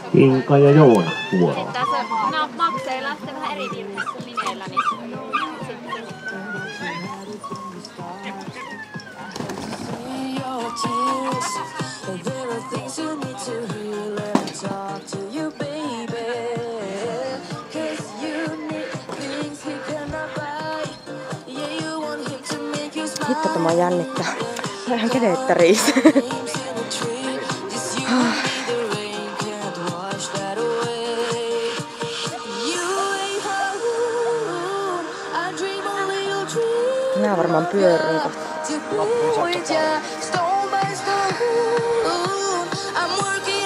Inka ja Joona vuoro. Tässä makseilla sitten vähän eri virhe kuin mineillä, niin sitten. Hitto, tämä jännittää. Mä ihan kenettäriis. Minä varmaan pyörryn kohta.